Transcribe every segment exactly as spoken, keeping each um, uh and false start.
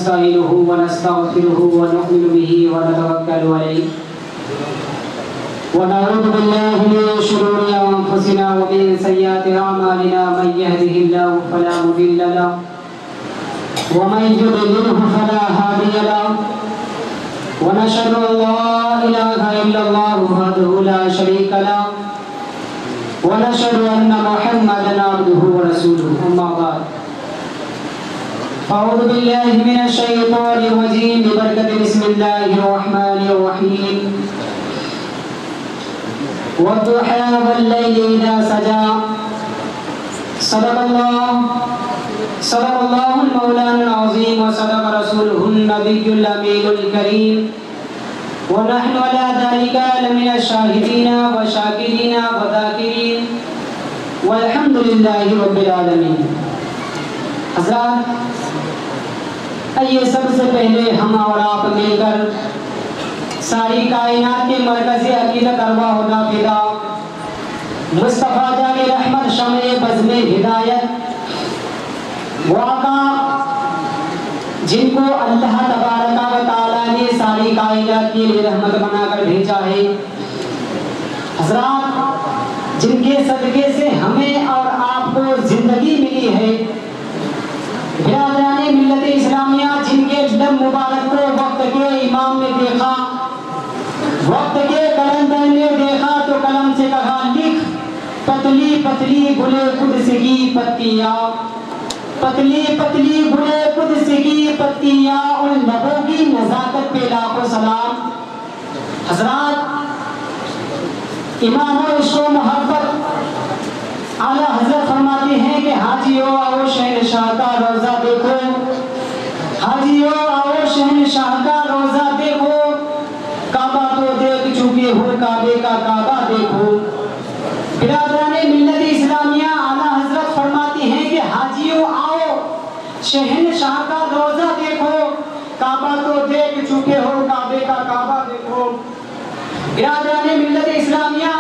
ونستعينه ونستغفره ونؤمن به ونتوكل عليه ونعوذ بالله من شرور أنفسنا ومن سيئات أعمالنا من يهده الله فلا مضل له ومن يضلله فلا هادي له ونشهد أن لا إله إلا الله وحده لا شريك له ونشهد أن محمدا عبده ورسوله أما بعد أعوذ بالله من الشيطان الرجيم ببركة بسم الله الرحمن الرحيم والضحى والليل إذا سجى صدق الله صدق الله المولانا العظيم وصدق رسوله النبي الأمين الكريم ونحن على ذلك لمن الشاهدين والشاكرين والذاكرين والحمد لله رب العالمين. حضرات، آئیے سب سے پہلے ہم اور آپ مل کر ساری کائنات کے مرکز عقیدت ارواح و نافذہ مصطفیٰ جان رحمت شمع بزم ہدایت وہ آقا جن کو اللہ تبارک و تعالیٰ نے ساری کائنات کے لیے رحمت بنا کر بھیجا ہے، حضرات جن کے صدقے سے ہمیں اور آپ کو زندگی ملی ہے، برادران ملت اسلامیہ جن کے لب مبارک کو وقت کے امام نے دیکھا، وقت کے کلندر نے دیکھا تو قلم سے کہا لکھ پتلی پتلی گلے قدس کی پتیاں، پتلی پتلی گلے قدس کی پتیاں، ان لبوں کی نزاکت پہ لاکھوں سلام. حضرات، امام و عشق و محبت اعلیٰ حضرت فرماتے ہیں کہ حاجیو آؤ شہنشاہ کا روزہ دیکھو، حاجیو آؤ شہنشاہ کا روزہ دیکھو، کعبہ تو دیکھ چکے ہو کعبے کا کعبہ دیکھو. برادران ملت اسلامیہ اعلیٰ حضرت فرماتے ہیں کہ حاجیو آؤ شہنشاہ کا روزہ دیکھو، کعبہ تو دیکھ چکے ہو کعبے کا کعبہ دیکھو. برادران ملت اسلامیہ،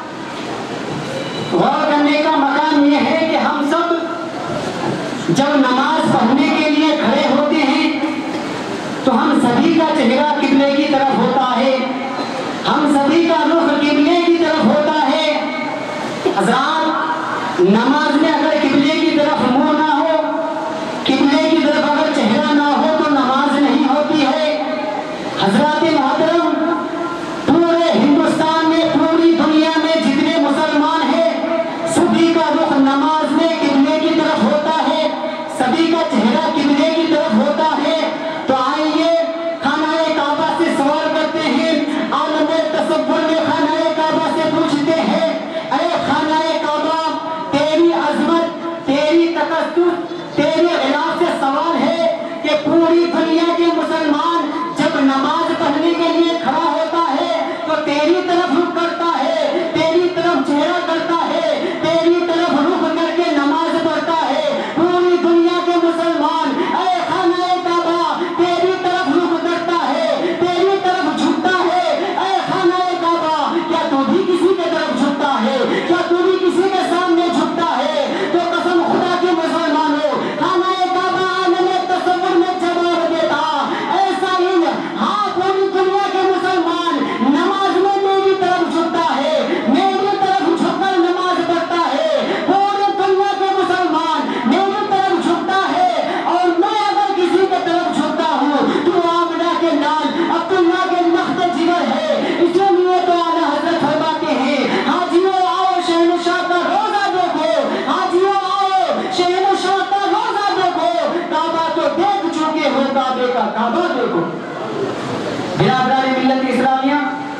غور کرنے کا مقام یہ ہے کہ ہم سب جب نماز پڑھنے کے لیے کھڑے ہوتے ہیں تو ہم سبھی کا چہرہ قبلے کی طرف ہوتا ہے، ہم سبھی کا رخ قبلے کی طرف ہوتا ہے. حضرات، نماز میں اگر قبلے کی طرف منہ نہ ہو، قبلے کی طرف اگر چہرہ نہ ہو تو نماز نہیں ہوتی ہے. حضرات محترم، پورے ہندوستان میں پوری دنیا میں جتنے مسلمان ہیں سبھی کا رخ نماز میں قبلے کی طرف ہوتا ہے، سبھی کا چہرہ قبلے کی طرف ہوتا ہے. تو آئیے خانہ کعبہ سے سوال کرتے ہیں، عالم تصور میں خانہ کعبہ سے پوچھتے ہیں، اے خانہ کعبہ تیری عظمت، تیری تقدس، تیرے غلاف سے سوال ہے کہ پوری دنیا کے مسلمان جب نماز پڑھنے کے لیے کھڑا ہوتا ہے تو تیری طرف رخ کرتا ہے، تیری طرف چہرہ کرتا ہے، تیری طرف رخ کر کے نماز پڑھتا ہے. پوری دنیا کے مسلمان اے خانہ کعبہ تیری طرف رخ کرتا ہے، تیری طرف جھکتا ہے. اے خانہ کعبہ کیا تو بھی کسی کی طرف جھکتا ہے؟ کیا تو بھی کسی کے سامنے جھکتا ہے؟ تو قسم خدا کے مسلمانوں، خانہ کعبہ عالم تصور میں جواب دیتا ایسا ہی ہاں پوری دنیا کے مسلمان نماز میں میری طرف جھکتا ہے، میری طرف جھک کر نماز پڑھتا ہے. پوری دنیا کے مسلمان میری طرف جھکتا ہے اور میں اگر کسی کی طرف جھکتا ہوں تو آمنہ کے لال عبداللہ کے لخت جگر ہے. اس لیے تو اعلیٰ حضرت فرماتے ہیں حاجیو آؤ شہنشاہ کا روزہ دیکھو، حاجیو آؤ شہنشاہ کا روزہ دیکھو، کعبہ تو دیکھ چکے ہو کعبے کا کعبہ دیکھو. برادران ملت اسلامیہ،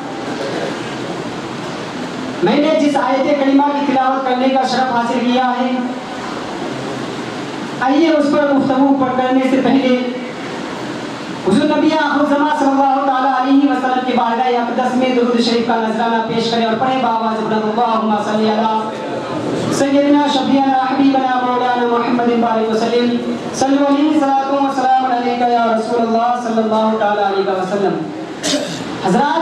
میں نے جس آیت کریمہ کی تلاوت کرنے کا شرف حاصل کیا ہے، آئیے اس پر گفتگو کرنے سے پہلے حضور نبی آخر الزمان صلی اللہ تعالیٰ علیہ وسلم کی بارگاہ اقدس میں درود شریف کا نذرانہ پیش کریں اور پڑھیں بآواز بلند اللہم صلی علی سیدنا شفیعنا حبیبنا مولانا محمد بارک وسلم صلی علیہ صلاۃ و سلام علیکہ یا رسول اللہ صلی اللہ تعالیٰ علیہ وسلم. حضرات،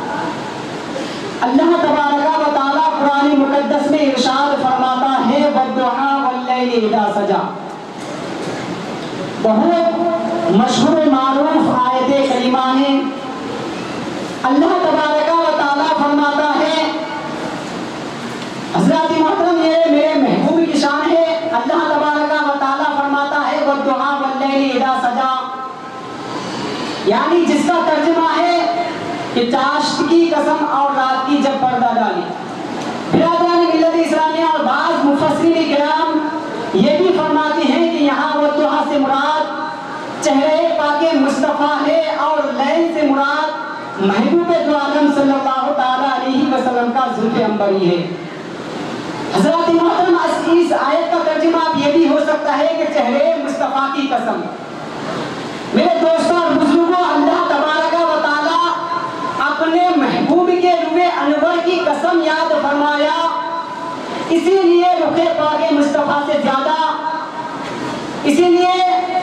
اللہ تبارک و تعالیٰ قرآن مقدس میں ارشاد فرماتا ہے والضحیٰ واللیل اذا سجا. بہت مشہور معروف آیت کریمہ ہے۔ اللہ تبارک و تعالیٰ فرماتا ہے، حضرات محترم یہ میرے محبوب کی شان ہے، اللہ تبارک و تعالیٰ فرماتا ہے وَالضُّحَىٰ وَاللَّيْلِ إِذَا سَجَىٰ، یعنی جس کا ترجمہ ہے کہ چاشت کی قسم اور رات کی جب پردہ ڈالی۔ برادران ملت اسلامیہ اور بعض مفسرین کرام یہ بھی فرماتے ہیں کہ یہاں وَالضُّحَىٰ سے مراد چہرے پاک مصطفیٰ ہے اور لیل سے مراد محبوب دو عالم صلی اللہ تعالیٰ علیہ وسلم کا زلف عنبری ہے۔ حضرات محترم اس آیت کا ترجمہ اب یہ بھی ہو سکتا ہے کہ چہرے مصطفیٰ کی قسم۔ میرے دوستوں اور بزرگوں، اللہ تبارک و تعالیٰ اپنے محبوب کے روح انور کی قسم یاد فرمایا، اسی لیے رخ پاک مصطفیٰ سے زیادہ، اسی لیے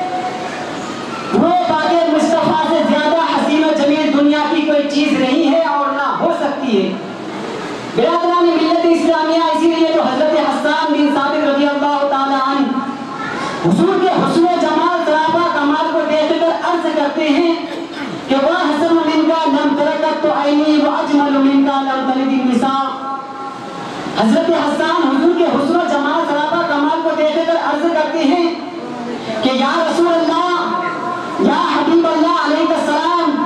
روح پاک مصطفیٰ سے زیادہ حسین و جمیل دنیا کی کوئی چیز نہیں ہے اور نہ ہو سکتی ہے۔ برادران ملت اسلامیہ، اسی لیے تو حضرت حسان بن ثابت رضی اللہ تعالیٰ عنہ حضور کے حسن و جمال صحابہ کمال کو دیکھ کر عرض کرتے ہیں کہ وہ حسن من کا لم ترکت تو عینی و اجمل من کا لم تلد النساء۔ حضرت حسان حضور کے حسن و جمال صحابہ کمال کو دیکھ کر عرض کرتے ہیں کہ یا رسول اللہ، یا حبیب اللہ علیہ السلام،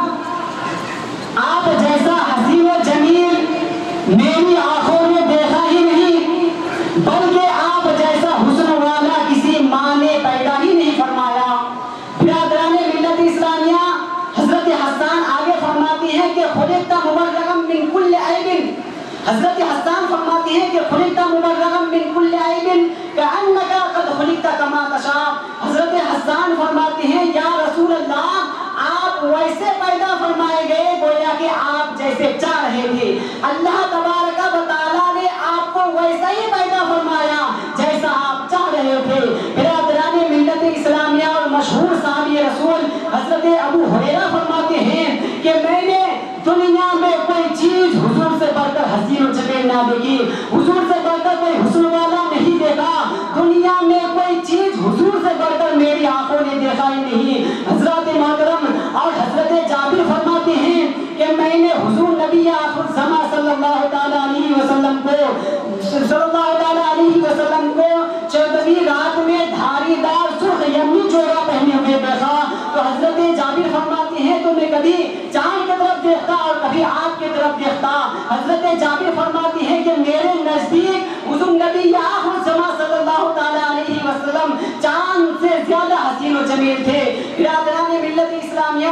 آپ جیسا حسین و جمیل میری آنکھوں نے دیکھا ہی نہیں، بلکہ آپ جیسا حسن والا کسی ماں نے پیدا ہی نہیں فرمایا۔ برادران ملت اسلامیہ، حضرت حسان آگے فرماتی ہیں کہ خلقت مبرئا من کل عیب، حضرت حسان فرماتی ہیں کہ خلقت مبرئا من کل عیب کأنک قد خلقت کما تشاء۔ حضرت حسان فرماتے ہیں یا رسول اللہ، آپ ویسے پیدا فرمائے گئے گویا کہ آپ جیسے چاہ رہے تھے۔ اللہ تبارک و تعالیٰ نے آپ کو ویسا ہی پیدا فرمایا جیسا آپ چاہ رہے تھے۔ برادران ملت اسلامیہ اور مشہور صحابی رسول حضرت ابو ہریرہ فرماتے ہیں کہ میں نے دنیا میں کوئی چیز حضور سے بڑھ کر حسین و جمیل نہ دیکھی، حضور سے بڑھ کر کوئی حسن والا نہیں دیکھا، دنیا میں کوئی چیز حضور سے بڑھ کر میری آنکھوں نے دیکھا ہی نہیں۔ حضرت محترم اور حضرت جابر فرماتے ہیں کہ میں نے حضور نبی آخر الزماں صلی اللہ تعالیٰ علیہ وسلم کو صلی اللہ تعالیٰ علیہ وسلم کو چودہویں رات میں دھاری دار سرخ یمنی جوڑا پہنے ہوئے دیکھا تو حضرت جابر فرماتے ہیں تو میں کبھی چاند کی طرف دیکھتا اور کبھی آپ کی طرف دیکھتا۔ حضرت جابر فرماتے ہیں کہ میرے نزدیک حضور نبی آخر الزماں صلی اللہ تعالیٰ علیہ وسلم چاند سے زیادہ حسین و جمیل تھے۔ برادران ملت اسلامیہ،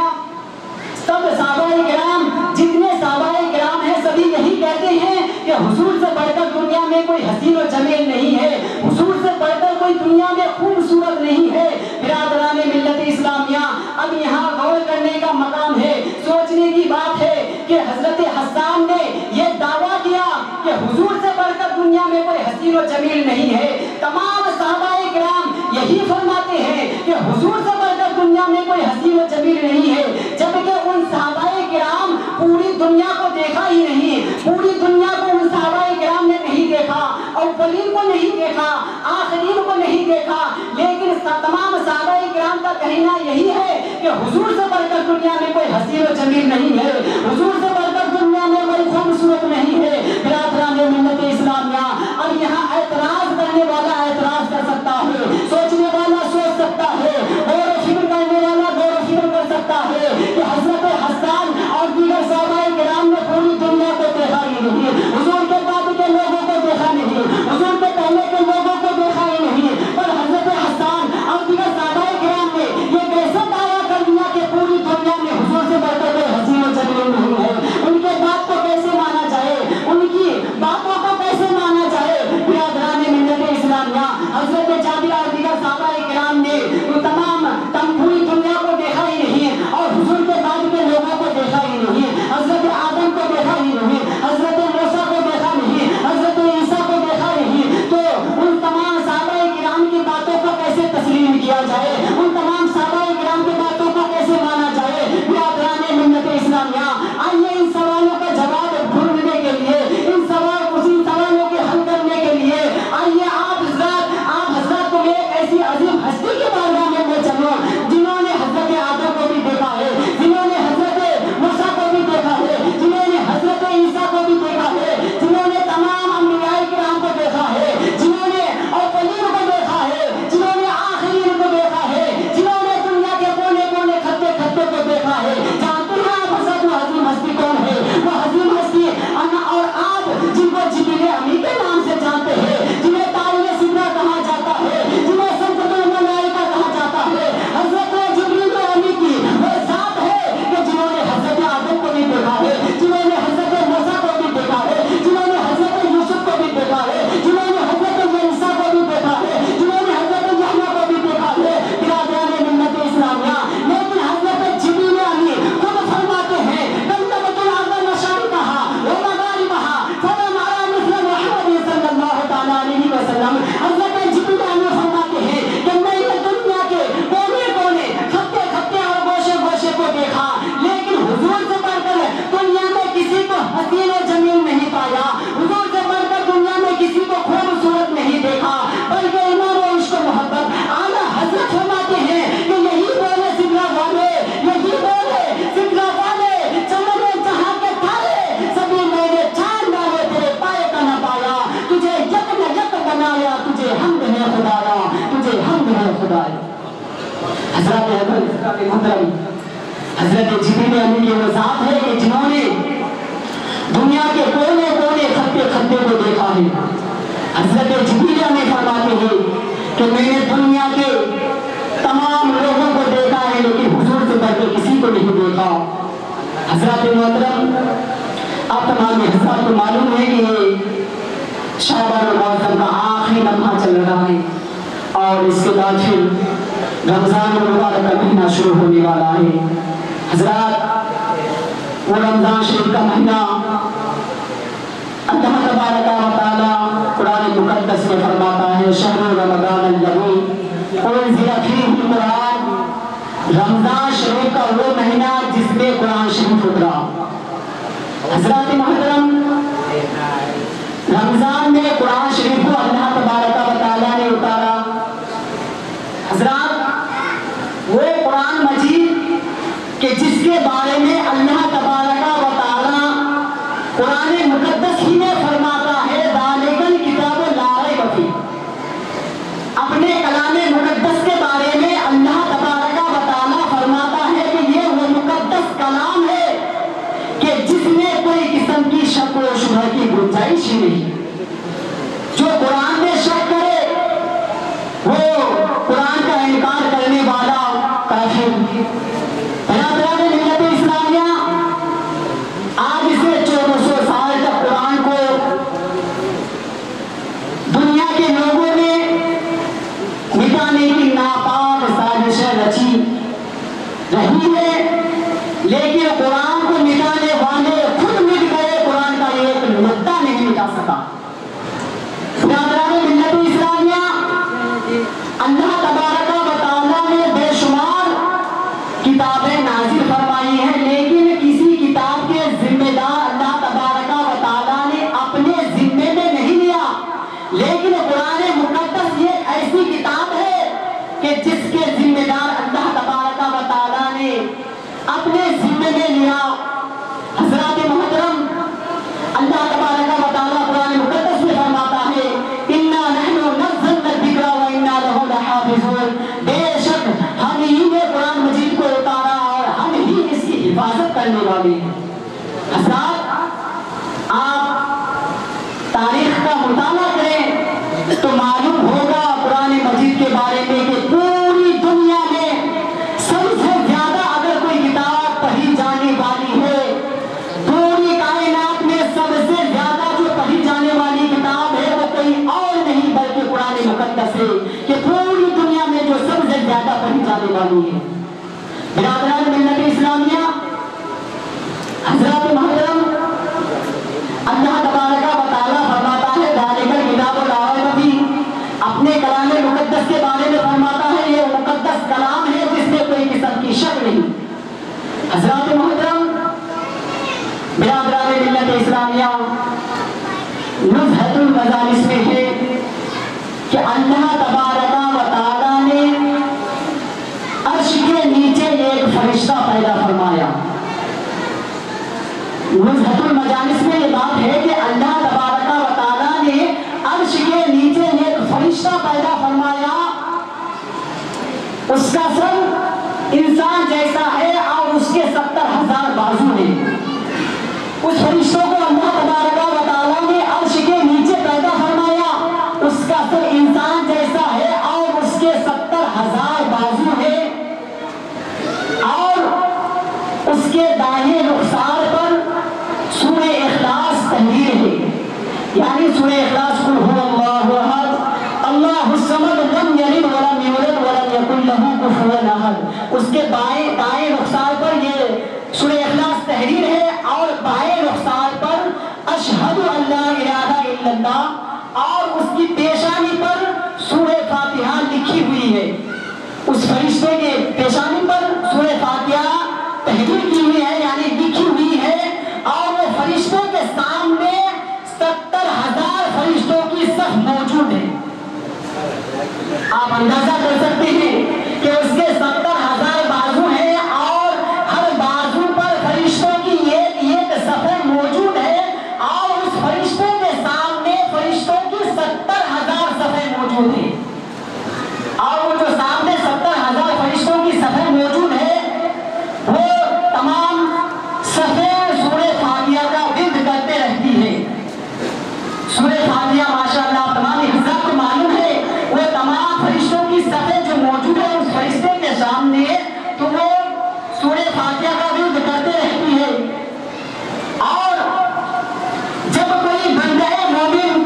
سب صحابہ کرام، جتنے صحابہ کرام ہیں سبھی یہی کہتے ہیں کہ حضور سے بڑھ کر دنیا میں کوئی حسین و جمیل نہیں ہے، حضور سے بڑھ کر کوئی دنیا میں خوبصورت نہیں ہے۔ برادران ملت اسلامیہ، اب یہاں غور کرنے کا مقام ہے، سوچنے کی بات ہے کہ حضرت حسان نے یہ دعویٰ کیا کہ حضور سے بڑھ کر دنیا میں کوئی حسین و جمیل نہیں ہے۔ تمام صحابہ کرام یہی فرماتے ہیں کہ حضور سے بڑھ کر دنیا میں کوئی حسین و جمیل نہیں ہے، جبکہ ان صحابہ کرام پوری دنیا کو دیکھا ہی نہیں، پوری دنیا کو ان صحابہ کرام نے نہیں دیکھا، اولین کو نہیں دیکھا، آخرین کو نہیں دیکھا، لیکن تمام صحابہ کرام کا کہنا یہی ہے کہ حضور سے بڑھ کر دنیا میں کوئی حسین و جمیل نہیں ہے، حضور سے بڑھ کر دنیا میں کوئی خوبصورت نہیں ہے۔ برادران ملت اسلامیہ، اب یہاں اعتراض کرنے والا اعتراض کر سکتا ہے، سوچنے والا سوچ سکتا ہے، غور و فکر کرنے والا غور و فکر کر سکتا ہے کہ حضرت حسان اور دیگر صحابہ کرام نے پوری دنیا کو دیکھا ہی نہیں، حضور کے بعد کے لوگوں کو دیکھا نہیں، حضور کے پہلے کے لوگوں کو دیکھا ہی نہیں، پر حضرت حسان اور دیگر صحابہ کرام نے یہ کیسے دعویٰ کر دیا کہ پوری دنیا میں حضور سے بڑھ کر کوئی حسین و جمیل حضرات محترم، حضرت جبریل امین کے وہ ذات ہے کہ جنہوں نے دنیا کے کونے کونے خطے خطے کو دیکھا ہے۔ حضرت جبریل امین فرماتے ہیں کہ میں نے دنیا کے تمام لوگوں کو دیکھا ہے لیکن حضور سے بڑھ کے کسی کو نہیں دیکھا۔ حضرات محترم، آپ تمام حضرات کو معلوم ہے کہ یہ شعبان المعظم کا آخری لمحہ چل رہا ہے اور اس کے بعد پھر رمضان المبارک کا مہینہ شروع ہونے والا ہے۔ حضرات، وہ رمضان شریف کا مہینہ اللہ تبارک و تعالی قرآن مقدس میں فرماتا ہے شہر رمضان الذی انزل فیہ القرآن، رمضان شریف کا وہ مہینہ جس میں قرآن شریف اترا۔ حضرات محترم، رمضان میں قرآن شریف کو اللہ تبارک و تعالی نے اتارا۔ حضرات، وہ قرآن مجید کہ جس کے بارے میں اللہ تبارک و تعالی قرآن مقدس ہی میں فرماتا ہے ذالک الکتاب لا ریب فیہ، اپنے کلام مقدس کے بارے میں اللہ تبارک و تعالی فرماتا ہے کہ یہ وہ مقدس کلام ہے کہ جس میں کوئی قسم کی شک و شبہ کی گنجائش ہی نہیں۔ جو قرآن میں شک کرے وہ قرآن کا انکار کرنے والا کافر۔ برادران ملت اسلامیہ، آج سے چودہ سو سال تک قرآن کو دنیا کے لوگوں نے مٹانے کی ناپاک سازشیں رچی رہی ہے، لیکن قرآن کو مٹانے والے خود مٹ گئے، قرآن کا ایک نقطہ نہیں مٹا سکا۔ برادران ملت اسلامیہ، اللہ تبارک و تعالی نے بے شمار کتابیں نازل فرمائی ہیں، لیکن کسی کتاب کے ذمہ دار اللہ تبارک و تعالی نے اپنے ذمے میں نہیں لیا، لیکن قرآن مقدس یہ ایسی کتاب ہے کہ جس کے ذمہ دار اللہ تبارک و تعالی نے اپنے ذمے میں لیا۔ حضرات محترم، اللہ تبارک و تعالی قرآن مقدس میں فرماتا ہے اِنَّا نَحْنُ نَزَّلْنَا الذِّكْرَ وَإِنَّا لَهُ لَحَافِظُونَ، بے شک ہم ہی نے قرآن مجید کو اتارا اور ہم ہی اس کی حفاظت کرنے والے ہیں۔ حضرات، آپ تاریخ کا مطالعہ کریں تو معلوم ہوگا قرآن مجید کے بارے میں کہ پوری دنیا میں سب سے زیادہ اگر کوئی کتاب پڑھی جانے والی ہے، پوری کائنات میں سب سے زیادہ جو پڑھی جانے والی کتاب ہے وہ کوئی اور نہیں بلکہ قرآن مقدس ہے، کہ پوری دنیا میں جو سب سے زیادہ پڑھی جانے والی ہے۔ برادران ملت اسلامیہ، حضرات محترم، اللہ تبارک و تعالی فرماتا ہے ذالک الکتاب لا ریب فیہ، اپنے کلام مقدس کے بارے میں فرماتا ہے یہ مقدس کلام ہے جس میں کوئی قسم کی شک نہیں۔ حضرات محترم، برادران ملت اسلامیہ، نزہۃ المجالس میں ہے کہ اللہ تبارک و تعالی نے عرش کے نیچے ایک فرشتہ پیدا فرمایا۔ نزہۃ المجالس میں یہ بات ہے کہ اللہ تبارک و تعالی نے عرش کے نیچے ایک فرشتہ پیدا فرمایا، اس کا سر انسان جیسا ہے اور اس کے ستر ہزار بازو ہیں۔ اس فرشتوں کو اللہ تبارک و تعالی نے عرش کے نیچے پیدا فرمایا، اس کا سر انسان جیسا ہے اور اس کے ستر ہزار بازو ہیں، اور اس کے دائیں رخسار پر سورہ اخلاص تحریر ہے، یعنی سورہ اخلاص قل هو اللہ احد اللہ الصمد لم یلد ولم یولد ولم یکن لہ کفوا احد۔ اس کے بائیں دائیں رخسار پر یہ سورہ اخلاص تحریر ہے اور بائیں رخسار پر اشہد ان لا الہ الا اللہ، اور اس کی پیشانی پر سورہ فاتحہ لکھی ہوئی ہے۔ اس فرشتے کے پیشانی پر سورہ فاتحہ تحریر کی ہوئی ہے، یعنی لکھی ہوئی ہے، اور وہ فرشتوں کے سامنے ستر ہزار فرشتوں کی صف موجود ہے۔ آپ اندازہ کر سکتے ہیں کہ اس کے ستر ہزار بازو ہیں اور ہر بازو پر فرشتوں کی ایک ایک صف موجود ہے، اور اس فرشتوں کے سامنے فرشتوں کی ستر ہزار صفیں موجود ہیں، اور وہ جو سامنے ستر ہزار فرشتوں کی صفیں موجود ہے سورہ فاتحہ کا ورد کرتے رہتی ہے، اور جب کوئی بندہ مومن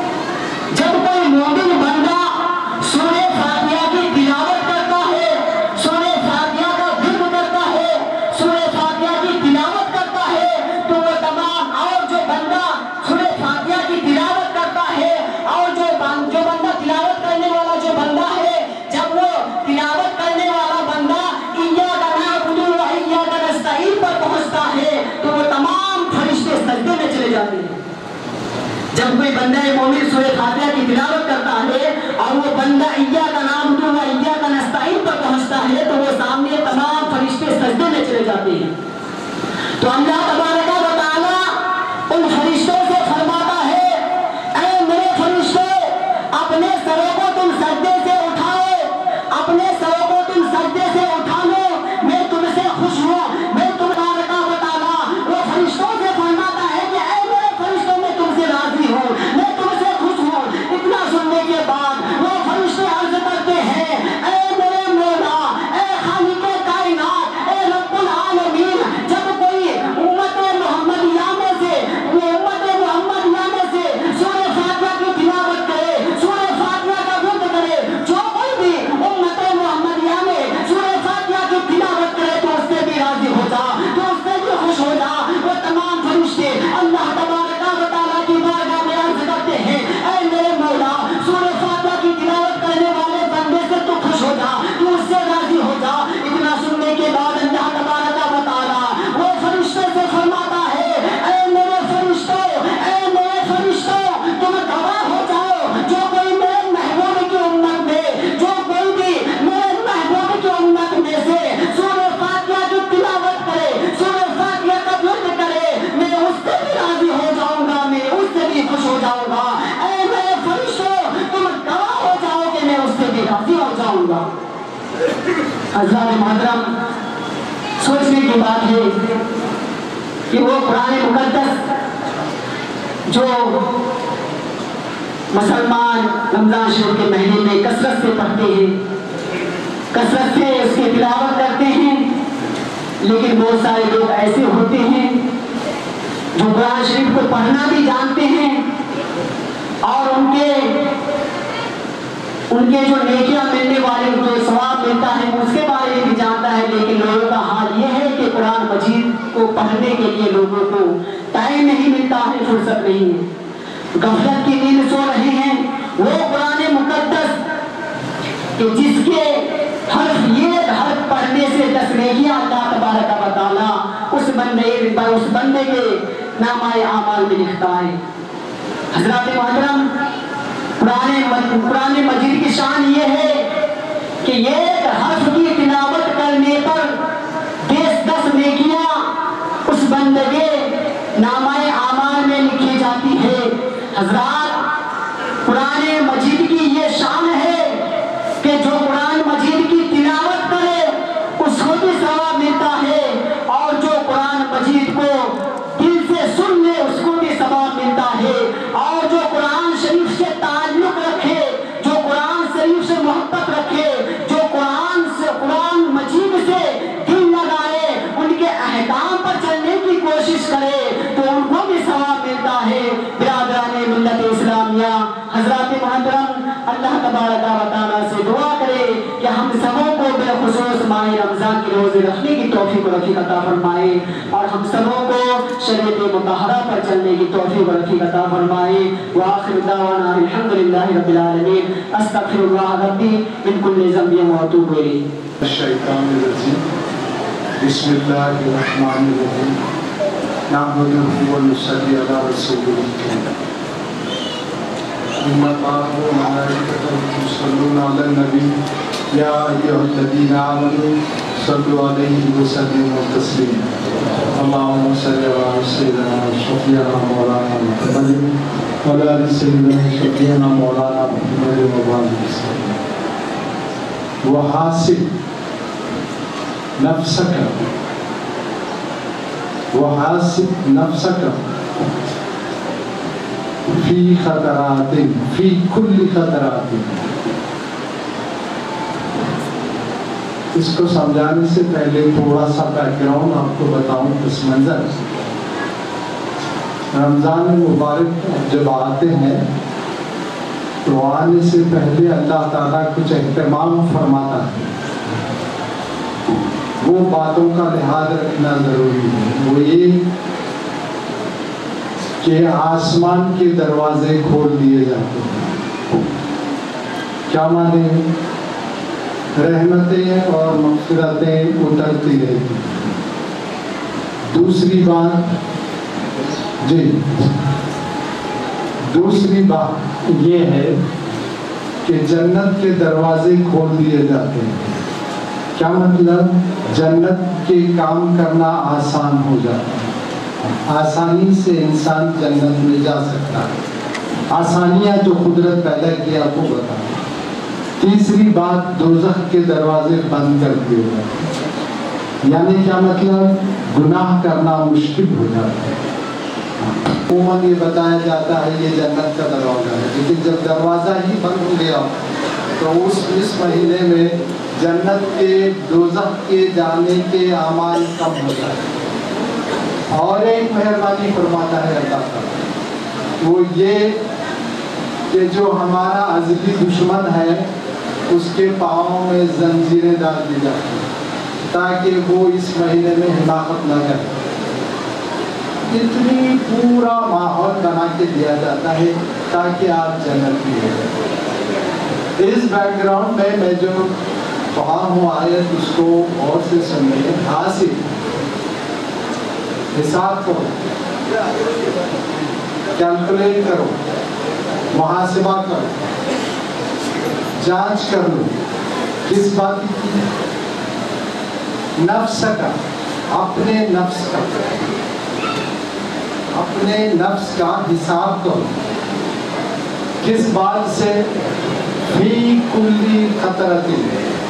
جب کوئی مومن بندہ سورہ فاتحہ کی تلاوت کرتا ہے، سورہ فاتحہ کا ذکر کرتا ہے، سورہ فاتحہ کی تلاوت کرتا ہے، تو وہ تمام اور جو بندہ سورہ فاتحہ کی تلاوت کرتا ہے اور جو جو بندہ تلاوت کرنے والا جو بندہ ہے، جب وہ تلاوت کرنے والا بندہ ایاک نعبد و ایاک نستعین پر پہنچتا ہے تو وہ تمام فرشتے سجدے میں چلے جاتے ہیں۔ جب کوئی بندہ مومن سورہ فاتحہ کی تلاوت کرتا ہے اور وہ بندہ ایاک نعبد و ایاک نستعین پر پہنچتا ہے تو وہ سامنے تمام فرشتے سجدے میں چلے جاتے ہیں۔ تو اللہ تبارک و تعالی ان فرشتوں سے فرماتا ہے، اے میرے فرشتوں، اپنے سروں کو تم سجدے سے اٹھاؤ، اپنے سروں کو تم سجدے سے اٹھا لو، میں تم سے خوش ہوں۔ میں تبارک و تعالی وہ فرشتوں سے فرماتا ہے کہ اے میرے فرشتوں، میں تم سے راضی ہوں، میں تم سے خوش ہوں۔ اتنا سننے کے بعد وہ فرشتے عرض کرتے ہیں، اے میرے مولا، اے خالق کائنات، اے رب العالمین، جب کوئی امت محمدیہ میں سے وہ امت محمدیہ میں سے سورہ فاتحہ کی تلاوت کرے، سورہ فاتحہ کا ورد کرے، جو کوئی بھی امت محمدیہ میں سورہ فاتحہ کی تلاوت کرے تو اس سے بھی راضی ہو جا، تو اس سے بھی خوش ہو جا۔ وہ تمام فرشتے اللہ تبارک و تعالیٰ کی بارگاہ میں عرض کرتے ہیں، اے میرے مولا، سورہ فاتحہ کی تلاوت کرنے والے بندے سے تو خوش ہو جا، تو اس سے راضی ہو جا۔ اتنا سننے کے بعد اللہ تبارک و تعالیٰ وہ فرشتے سے فرماتا ہے، اے میرے فرشتوں، اے میرے فرشتوں، تم گواہ ہو جاؤ، جو کوئی میرے محبوب کی امت میں جو کوئی بھی میرے محبوب کی امت میں سے سورہ فاتحہ کی تلاوت کرے، سورہ فاتحہ کا ورد کرے، میں اس سے بھی راضی ہو جاؤں گا، میں اس سے بھی خوش ہو جاؤں گا۔ اے میرے فرشتوں، تم گواہ ہو جاؤ کہ میں اس سے بھی راضی ہو جاؤں گا۔ حضرات محترم، سوچنے کی بات ہے کہ وہ قرآن مقدس جو مسلمان رمضان شریف کے مہینے میں کثرت سے پڑھتے ہیں، کثرت سے اس کی تلاوت کرتے ہیں، لیکن بہت سارے لوگ ایسے ہوتے ہیں جو قرآن شریف کو پڑھنا بھی جانتے ہیں اور ان کے ان کے جو نیکیاں ملنے والے جو ثواب ملتا ہے اس کے بارے میں بھی جانتا ہے، لیکن لوگوں کا حال یہ ہے کہ قرآن مجید کو پڑھنے کے لیے لوگوں کو ٹائم نہیں ملتا ہے، فرصت نہیں ہے، غفلت کی نیند سو رہے ہیں۔ وہ قرآن مقدس کہ جس کے حرف یہ حرف پڑھنے سے دس نیکیاں اللہ تبارک و تعالیٰ اس بندے اس بندے کے نامہ اعمال میں لکھتا ہے۔ حضرات محترم، قرآن قرآن مجید کی شان یہ ہے کہ ایک حرف کی تلاوت کرنے پر دس دس نیکیاں اس بندے کے نامہ اعمال میں لکھی جاتی ہے۔ حضرات، قرآن مجید کی یہ شان ہے کہ جو قرآن مجید کی تلاوت کرے اس کو بھی ثواب ملتا ہے، اور جو قرآن مجید کو دل سے سن لے اس کو بھی ثواب ملتا ہے، اور جو قرآن شریف سے تعلق رکھے، جو قرآن شریف سے محبت رکھے، جو قرآن سے قرآن مجید سے دل لگائے، ان کے احکام پر چلنے کی کوشش کرے تو ان کو بھی ثواب ملتا ہے۔ برادران ملت اسلامیہ، حضرات محترم، اللہ تبارک و تعالیٰ سے دعا کرے کہ ہم سبوں کو بالخصوص ماہ رمضان کے روزے رکھنے کی توفیق و رفیق عطا فرمائے، اور ہم سبوں کو شریعت مطہرہ پر چلنے کی توفیق و رفیق عطا فرمائے۔ وآخر دعوانا الحمدللہ رب العالمین، استغفر اللہ ربی من کل ذنب واتوب الیہ۔ الشیطان الرجیم، بسم اللہ الرحمن الرحیم، نحمدہ ونصلی علی رسولہ الکریم، اما بعد فملائکۃ یصلون علی النبی یا ایھا الذین آمنوا صلوا علیہ وسلموا تسلیما، اللہم صل علی سیدنا شفیعنا مولانا محمد وعلی آل سیدنا شفیعنا مولانا محمد وبارک وسلم۔ وحاسب نفسک وحاسب نفسک فی خطرات فی کل خطرات، اس کو سمجھانے سے پہلے تھوڑا سا بیک گراؤنڈ آپ کو بتاؤں پس منظر. رمضان مبارک جب آتے ہیں تو آنے سے پہلے اللہ تعالیٰ کچھ اہتمام فرماتا ہے. وہ باتوں کا لحاظ رکھنا ضروری ہے. وہ یہ کہ آسمان کے دروازے کھول دیے جاتے ہیں. کیا مانے؟ رحمتیں اور مغفرتیں اترتی رہتی. دوسری بات جی دوسری بات یہ ہے کہ جنت کے دروازے کھول دیے جاتے ہیں. کیا مطلب؟ جنت کے کام کرنا آسان ہو جاتا ہے. آسانی سے انسان جنت میں جا سکتا ہے. آسانیاں جو قدرت پیدا کیا وہ بتا. تیسری بات دوزخ کے دروازے بند کر دیے جاتے ہیں. یعنی کیا مطلب؟ گناہ کرنا مشکل ہو جاتا ہے. عموماً یہ بتایا جاتا ہے یہ جنت کا دروازہ ہے، لیکن جب دروازہ ہی بند ہو گیا تو اس اس مہینے میں جنت کے دوزخ کے جانے کے اعمال کم ہو جاتے ہیں. اور ایک مہربانی فرماتا ہے اللہ تعالیٰ، وہ یہ کہ جو ہمارا ازلی دشمن ہے اس کے پاؤں میں زنجیریں ڈال دی جاتی ہیں تاکہ وہ اس مہینے میں حماقت نہ کرے. اتنی پورا ماحول بنا کے دیا جاتا ہے تاکہ آپ جنت کی ہے. اس بیک گراؤنڈ میں میں جو پڑھا ہوں آیت اس کو غور سے سمجھیں. حاصل حساب کرو، کیلکولیٹ کرو، محاسبہ کرو، جانچ کر لو. کس بات کی؟ نفس کا، اپنے نفس کا اپنے نفس کا حساب کرو. کس بات سے؟ فی کلی خطرتی،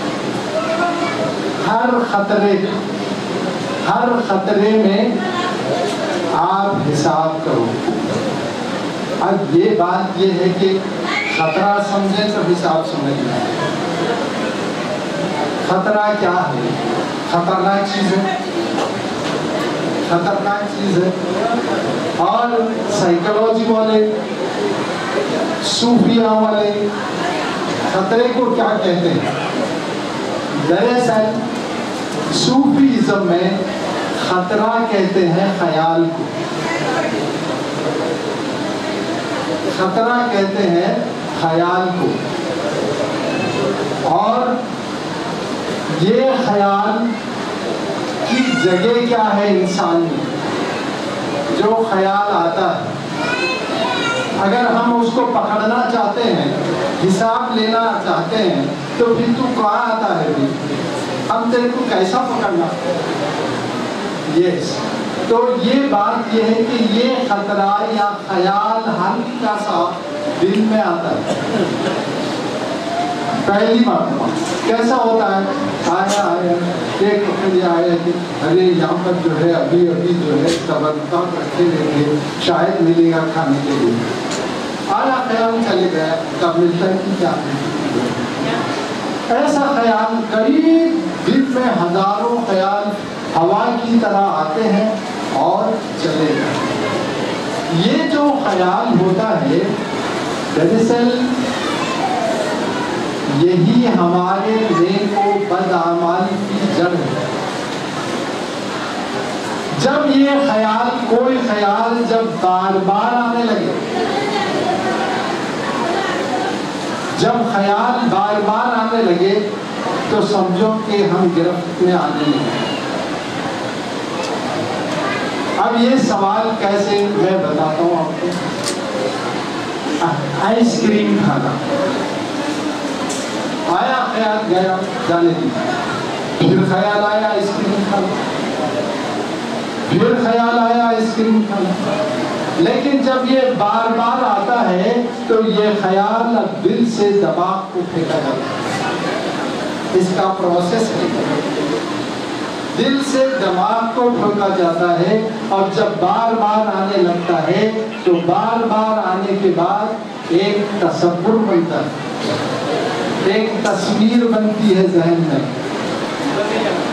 ہر خطرے ہر خطرے میں آپ حساب کرو. اب یہ بات یہ ہے کہ خطرہ سمجھیں تو حساب سمجھنا ہے. خطرہ کیا ہے؟ خطرناک چیز ہے، خطرناک چیز ہے. اور سائیکالوجی والے، صوفیاء والے خطرے کو کیا کہتے ہیں؟ دراصل صوفیزم میں خطرہ کہتے ہیں خیال کو. خطرہ کہتے ہیں خیال کو. اور یہ خیال کی جگہ کیا ہے انسان میں؟ جو خیال آتا ہے اگر ہم اس کو پکڑنا چاہتے ہیں، حساب لینا چاہتے ہیں تو پھر تو کہاں آتا ہے؟ ہم تیرے کو کیسا پکڑنا؟ یس تو یہ بات یہ ہے کہ یہ خطرہ یا خیال ہلکا سا دل میں آتا ہے. پہلی مرتبہ کیسا ہوتا ہے؟ آیا آیا ایک وقت یہ آیا کہ ارے یہاں پر جو ہے ابھی ابھی جو ہے تبرکات رکھے رہیں گے، شاید ملے گا کھانے کے لیے. آیا خیال چلے گیا، کب ملتا ہے کہ کیا ہے؟ ایسا خیال قریب دل میں ہزاروں خیال ہوا کی طرح آتے ہیں اور چلے گئے. یہ جو خیال ہوتا ہے دراصل یہی ہمارے نیک و بد اعمال کی جڑ ہے. جب یہ خیال کوئی خیال جب بار بار آنے لگے، جب خیال بار بار آنے لگے تو سمجھو کہ ہم گرفت میں آنے لگے. اب یہ سوال کیسے میں بتاتا ہوں آپ کو. آئس کریم کھانا آیا، خیال گیا، جانے دی. پھر خیال آیا آئس کریم کھانا، پھر خیال آیا آئس کریم کھانا. لیکن جب یہ بار بار آتا ہے تو یہ خیال اب دل سے دماغ کو پھینکا جاتا ہے. اس کا پروسیس ہے، دل سے دماغ کو پھینکا جاتا ہے. اور جب بار بار آنے لگتا ہے تو بار بار آنے کے بعد ایک تصور بنتا ہے، ایک تصویر بنتی ہے ذہن میں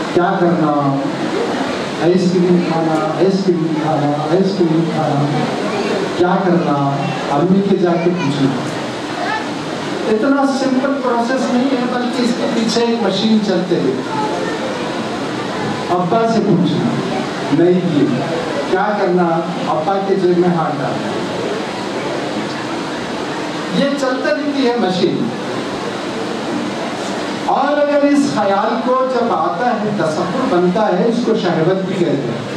کیا کرنا، آئس کریم کھانا، آئس کریم کھانا، آئس کریم کھانا، کیا کرنا، امی کے جا کے پوچھنا۔ اتنا سمپل پروسیس نہیں ہے، بلکہ اس کے پیچھے ایک مشین چلتے ہوئے ابا سے پوچھنا، نہیں کی کیا کرنا، ابا کے جیب میں ہاتھ ڈالنا۔ یہ چلتے رہتی ہے مشین۔ اور اگر اس خیال کو جب آتا ہے، تصور بنتا ہے، اس کو شہوت بھی کہتے ہیں۔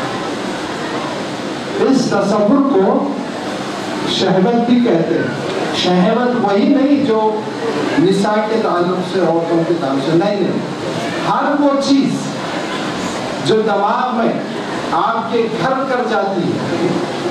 اس تصور کو شہوت بھی کہتے ہیں۔ شہوت وہی نہیں جو نساء کے تعلق سے، عورتوں کے تعلق سے، نہیں نہیں، ہر وہ چیز جو دماغ میں آپ کے گھر کر جاتی ہے،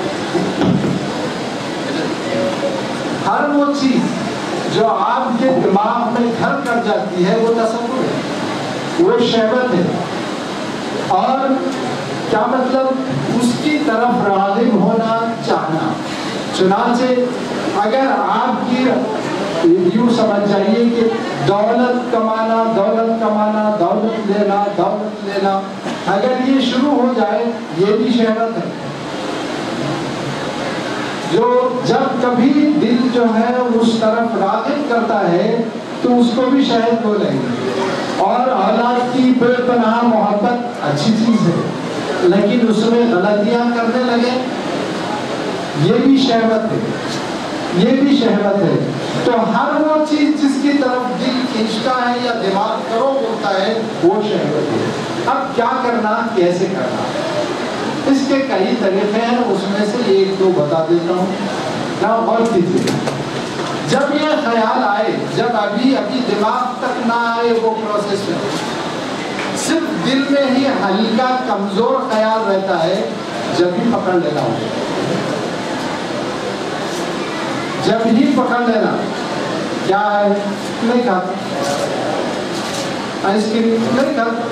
ہر وہ چیز جو آپ کے دماغ میں گھر کر جاتی ہے، وہ تصور ہے، وہ شہوت ہے۔ اور کیا مطلب؟ اس کی طرف راغب ہونا، چاہنا۔ چنانچہ اگر آپ کی یوں سمجھ جائیے کہ دولت کمانا، دولت کمانا، دولت لینا، دولت لینا، اگر یہ شروع ہو جائے، یہ بھی شہوت ہے۔ جو جب کبھی دل جو ہے اس طرف راغب کرتا ہے تو اس کو بھی شہوت بولیں گے۔ اور اولاد کی بے پناہ محبت اچھی چیز ہے، لیکن اس میں غلطیاں کرنے لگے، یہ بھی شہوت ہے، یہ بھی شہوت ہے۔ تو ہر وہ چیز جس کی طرف دل کھینچتا ہے یا دماغ کرو ہوتا ہے، وہ شہوت ہے۔ اب کیا کرنا، کیسے کرنا، اس کے کئی طریقے ہیں، اس میں سے ایک دو بتا دیتا ہوں نا، غور کیجیے۔ جب یہ خیال آئے، جب ابھی ابھی دماغ تک نہ آئے وہ پروسیس ہے، صرف دل میں ہی ہلکا کمزور خیال رہتا ہے، جب ہی پکڑ لینا ہو، جب ہی پکڑ لینا۔ کیا ہے؟ نہیں کھاتا، آئس کریم نہیں کھاتا،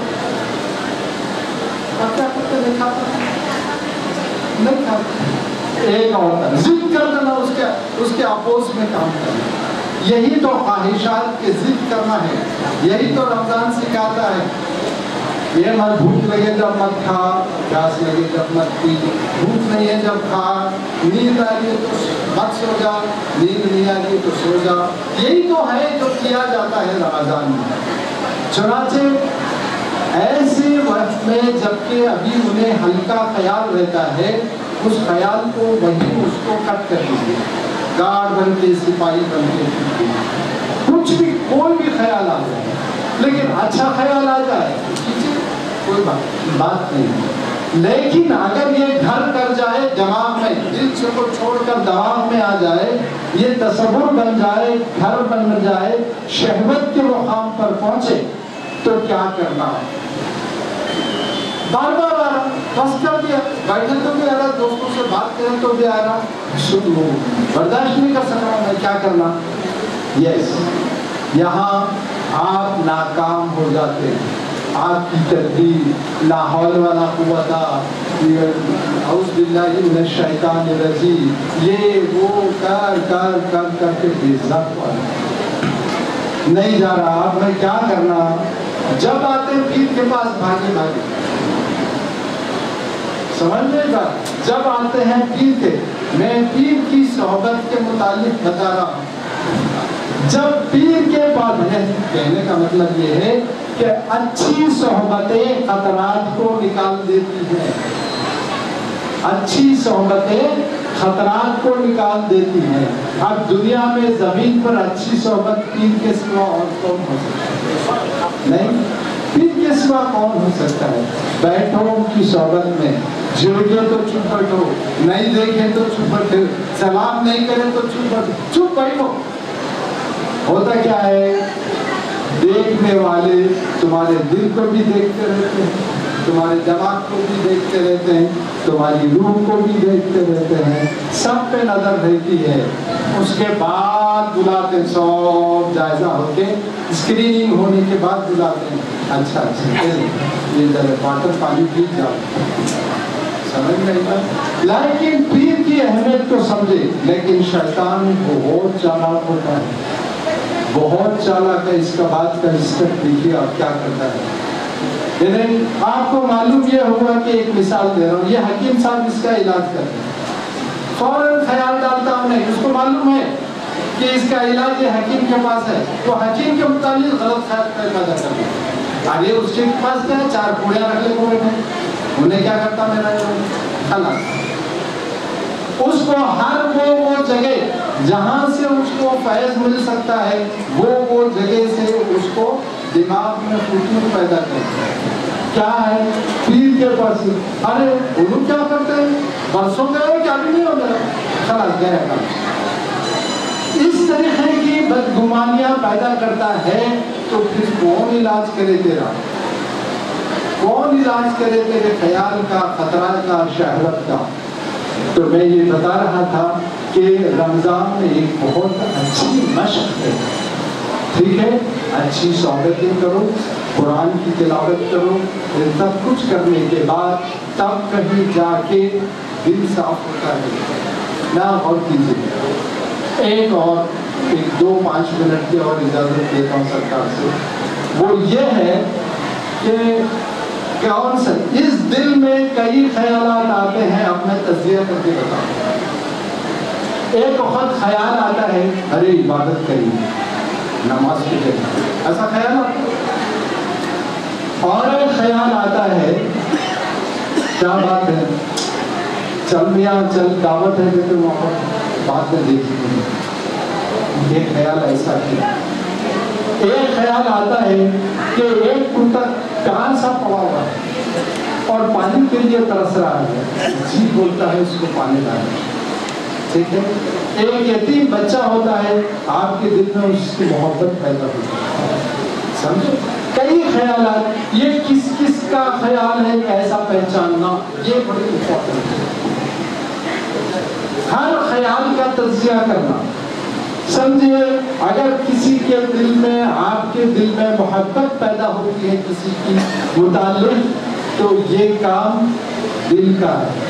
کیا کرتے نہیں کھاتا، نہیں کھاتا، ایک اور ضد کر دینا، اس کے اس کے اپوز میں کام کرنا۔ یہی تو خواہشات کے ضد کرنا ہے، یہی تو رمضان سکھاتا ہے۔ یہ مت بھوک لگے جب مت کھا، پیاس لگے جب مت پی، بھوک نہیں ہے جب کھا، نیند آ رہی ہے تو مت سو جا، نیند نہیں آ رہی ہے تو سو جا۔ یہی تو ہے جو کیا جاتا ہے رمضان میں۔ چنانچہ ایسے وقت میں جبکہ ابھی انہیں ہلکا خیال رہتا ہے، اس خیال کو وہی اس کو کٹ کر دیجیے، گارڈ بن کے، سپاہی بن کے، کچھ بھی کوئی بھی خیال آ جائے، لیکن اچھا خیال آ جائے کوئی بات بات نہیں، لیکن اگر یہ گھر کر جائے دماغ میں، دل سے کو چھوڑ کر دماغ میں آ جائے، یہ تصور بن جائے، گھر بن جائے، شہوت کے مقام پر پہنچے، تو کیا کرنا؟ بار بار آ رہا، بس کر دیا، بیٹھے تو بھی آ رہا، دوستوں سے بات کریں تو بھی آ رہا، برداشت نہیں کر سک رہا میں، کیا کرنا؟ یس، یہاں آپ ناکام ہو جاتے ہیں۔ آپ کی تدبیر لا حول ولا قوت اعوذ باللہ من الشیطان الرجیم، یہ وہ کر کر کر کر کے بے ضبط والا نہیں جا رہا۔ اب میں کیا کرنا؟ جب آتے ہیں پیر کے پاس بھاگے بھاگے، سمجھ نہیں بات؟ جب آتے ہیں پیر کے، میں پیر کی صحبت کے متعلق بتا رہا ہوں۔ جب پیر کے پاس ہے، کہنے کا مطلب یہ ہے کہ اچھی صحبتیں خطرات کو نکال دیتی ہیں، اچھی صحبتیں خطرات کو نکال دیتی ہیں۔ اب دنیا میں زمین پر اچھی صحبت پیر کے سوا اور کون ہو سکتا ہے؟ نہیں، پیر کے سوا کون ہو سکتا ہے؟ بیٹھو ان کی صحبت میں، جڑے تو چپ بیٹھو، نہیں دیکھے تو چپ بیٹھو، سلام نہیں کرے تو چپ بیٹھو، چپ بیٹھو۔ ہوتا کیا ہے؟ دیکھنے والے تمہارے دل کو بھی دیکھتے رہتے ہیں، تمہارے دماغ کو بھی دیکھتے رہتے ہیں، تمہاری روح کو بھی دیکھتے رہتے ہیں، سب پہ نظر رہتی ہے۔ اس کے بعد بلاتے ہیں، سب جائزہ ہو کے اسکریننگ ہونے کے بعد بلاتے ہیں، اچھا اچھا یہ ذرا واٹر پانی پی جاؤ، سمجھ نہیں آتا۔ لیکن پیر کی اہمیت کو سمجھے، لیکن شیطان بہت چالاک ہوتا ہے، بہت چالاک ہے۔ اس کا بات کا اسٹیپ دیکھیے آپ کیا کرتا ہے۔ لیکن آپ کو معلوم یہ ہوا کہ ایک مثال دے رہا ہوں، یہ حکیم صاحب اس کا علاج کرتے ہیں، فوراً خیال ڈالتا ہوں نہیں، اس کو معلوم ہے کہ اس کا علاج یہ حکیم کے پاس ہے، تو حکیم کے متعلق غلط خیال پیدا کرتا ہے، آگے اس کے پاس کیا چار کوڑیاں رکھ لے کوڑے میں، انہیں کیا کرتا میرا خلاص، اس کو ہر وہ وہ جگہ جہاں سے اس کو فیض مل سکتا ہے وہ وہ جگہ سے اس کو دماغ میں خطور پیدا کرتا ہے، کیا ہے پیر کے پاس، ارے وہ کیا کرتے ہیں برسوں گئے کیا بھی نہیں ہو گیا، خلاص گیا کام، اس طریقے کی بدگمانیاں پیدا کرتا ہے، تو پھر کون علاج کرے تیرا، کون علاج کرے تیرے خیال کا، خطرہ کا، شہوت کا؟ تو میں یہ بتا رہا تھا کہ رمضان میں ایک بہت اچھی مشق ہے، ٹھیک ہے، اچھی صحبتیں کرو، قرآن کی تلاوت کرو، یہ سب کچھ کرنے کے بعد تب کہیں جا کے دل صاف ہوتا ہے، نہ اور کیجیے۔ ایک اور ایک دو پانچ منٹ کی اور اجازت دیتا ہوں سرکار سے، وہ یہ ہے کہ کون سے اس دل میں کئی خیالات آتے ہیں، اب میں تجزیہ کر کے بتاؤں۔ ایک وقت خیال آتا ہے ارے عبادت کریں، نماز کی کریں، ایسا خیال آتا ہے، اور ایک خیال آتا ہے کیا بات ہے چل میاں چل دعوت ہے کہ تم وہاں بعد میں دیکھیں گے، ایک خیال ایسا کیا۔ ایک خیال آتا ہے کہ ایک کتا کہاں سا پڑا ہوا ہے اور پانی کے لیے ترس رہا ہے، جی بولتا ہے اس کو پانی لانا، ٹھیک ہے۔ ایک یتیم بچہ ہوتا ہے، آپ کے دل میں اس کی محبت پیدا ہوتی ہے، سمجھو کئی خیالات، یہ کس کس کا خیال ہے ایسا پہچاننا یہ بڑی امپورٹنٹ ہے، ہر خیال کا تجزیہ کرنا۔ سمجھے اگر کسی کے دل میں، آپ کے دل میں محبت پیدا ہوتی ہے کسی کی متعلق، تو یہ کام دل کا ہے،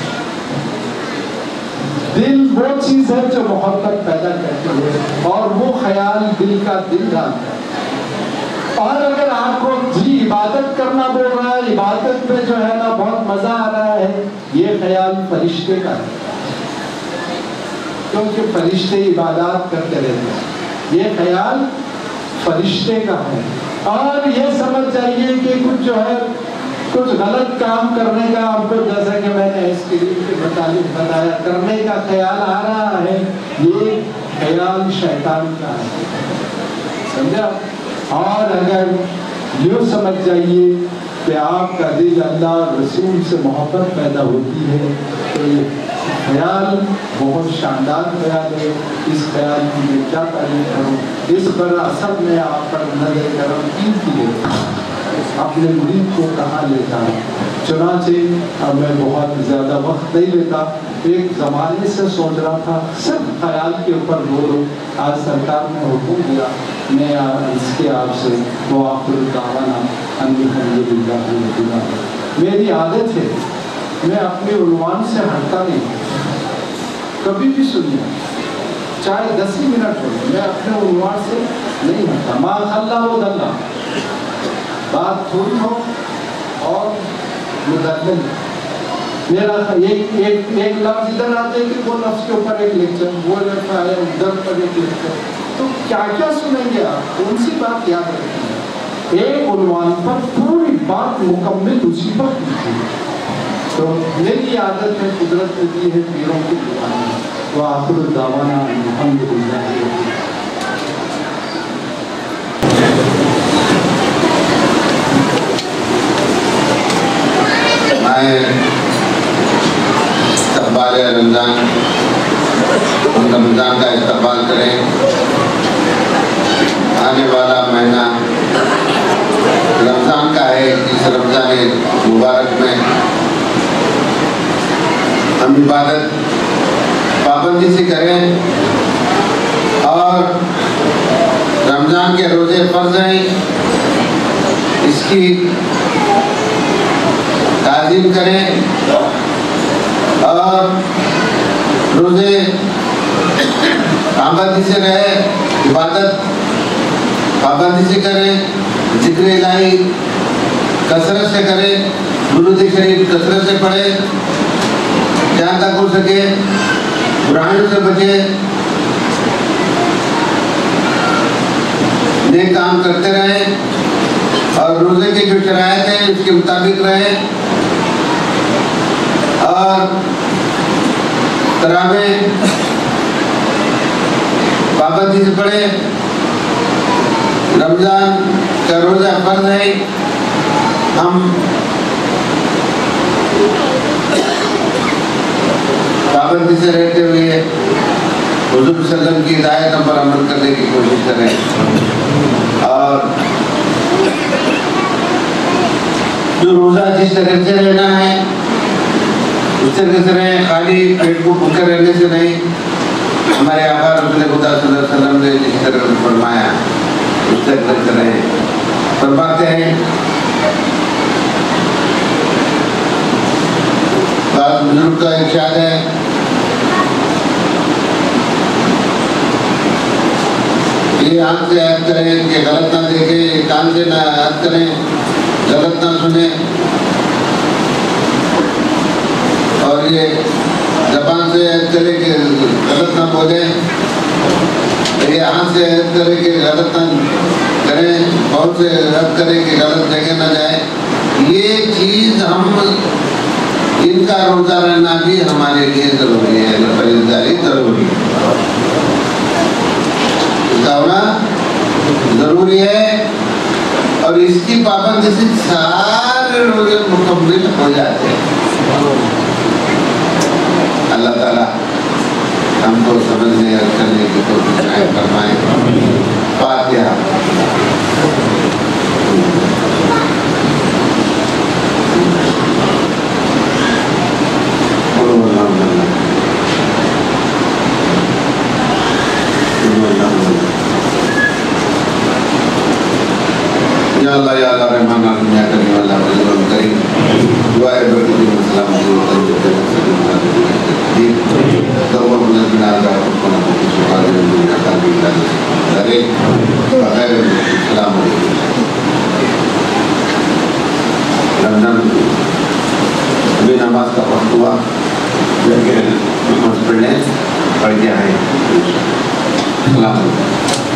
دل وہ چیز ہے جو محبت پیدا کرتی ہے اور وہ خیال دل کا دل ڈالتا ہے۔ اور اگر آپ کو جی عبادت کرنا بول رہا ہے، عبادت میں جو ہے نا بہت مزہ آ رہا ہے، یہ خیال فرشتے کا ہے، کیونکہ فرشتے عبادات کرتے رہتے ہیں، یہ خیال فرشتے کا ہے۔ اور یہ سمجھ جائیے کہ کچھ جو ہے کچھ غلط کام کرنے کا آپ کو، جیسا کہ میں نے اس کریم کے متعلق بتایا، کرنے کا خیال آ رہا ہے، یہ خیال شیطان کا ہے، سمجھا؟ اور اگر یوں سمجھ جائیے کہ آپ کا دل اللہ رسول سے محبت پیدا ہوتی ہے، تو یہ خیال بہت شاندار خیال ہے، اس خیال کی میں کیا تعریف کروں، اس پر اصل میں آپ پر نظر کرم کی ہے، اپنے مرید کو کہاں لے جانا۔ چنانچہ اب میں بہت زیادہ وقت نہیں لیتا، ایک زمانے سے سوچ رہا تھا صرف خیال کے اوپر بولو، آج سرکار نے حکم دیا، میں اس کے آپ سے وہ آخر الدعوانا ان الحمدللہ رب العالمین۔ میری عادت ہے میں اپنے عنوان سے ہٹتا نہیں، کبھی بھی سنیے چاہے دس ہی منٹ ہو، میں اپنے عنوان سے نہیں ہٹتا، ما خلا و دلہ، بات تھوڑی ہو اور مدلل، میرا ایک ایک ایک لفظ ادھر آتے کہ وہ لفظ کے اوپر ایک لیکچر، وہ لفظ آیا ادھر پر ایک لیکچر، تو کیا کیا سنیں گے آپ، کون سی بات یاد رکھیں گے، ایک عنوان پر پوری بات مکمل اسی پر کیجیے۔ تو میری عادت ہے، قدرت نے دی ہے پیروں کی دعائیں، وآخر الدعوانا الحمدللہ۔ میں استقبال رمضان، ہم رمضان کا استقبال کریں، آنے والا مہینہ رمضان کا ہے، اس رمضان مبارک میں ہم عبادت پابندی سے کریں، اور رمضان کے روزے فرض ہیں، اس کی تعظیم کریں، اور روزے پابندی سے رہے، عبادت پابندی سے کریں، ذکر الہی कसरत से करे, दुरूद शरीफ कसरत से पढ़े, जहाँ तक हो सके बुराइयों से बचे, नेक काम करते रहे और रोजे की जो शरायत है उसके मुताबिक रहे और तरावे पाबंदी से पढ़े। रमजान का रोजा फर्ज है, हम पाबंदी से रहते हुए हुजूर सल्लल्लाहु की हिदायतों पर अमल करने की कोशिश करें और जो रोजा जिस तरह से रहना है उस तरह से रहें, खाली पेट को भूखे रहने से नहीं। हमारे आका रसूल खुदा सल्लल्लाहु अलैहि वसल्लम ने जिस तरह से फरमाया उस तरह से रहें। फरमाते हैं बात बुजुर्ग का इरशाद है, ये आँख से याद करें कि गलत ना देखें, कान से ना याद करें, गलत ना सुने और ये ज़बान से याद करें कि गलत ना बोले, ये आँख से याद करें कि गलत ना करें, बहुत से याद करें कि गलत जगह ना जाए। ये चीज़ हम इनका रोजा रहना भी हमारे लिए ज़रूरी है, परहेज़गारी ज़रूरी है, इसका होना ज़रूरी है और इसकी पाबंदी से सारे रोजे मुकम्मल हो जाते हैं। अल्लाह ताला हमको समझने और करने की तौफीक फरमाए। फातिहा। या अल्लाह या अल्लाह रहमान रहम या करीम अल्लाह फजल करीम दुआ बरकत व सलाम जी दवा बुलंद बिना का कोना को सुभान अल्लाह का बिल्ला अरे बगैर सलाम रमजान अभी नमाज का वक्त हुआ, नमाज पढ़ लें, पढ़ के आए। सलाम।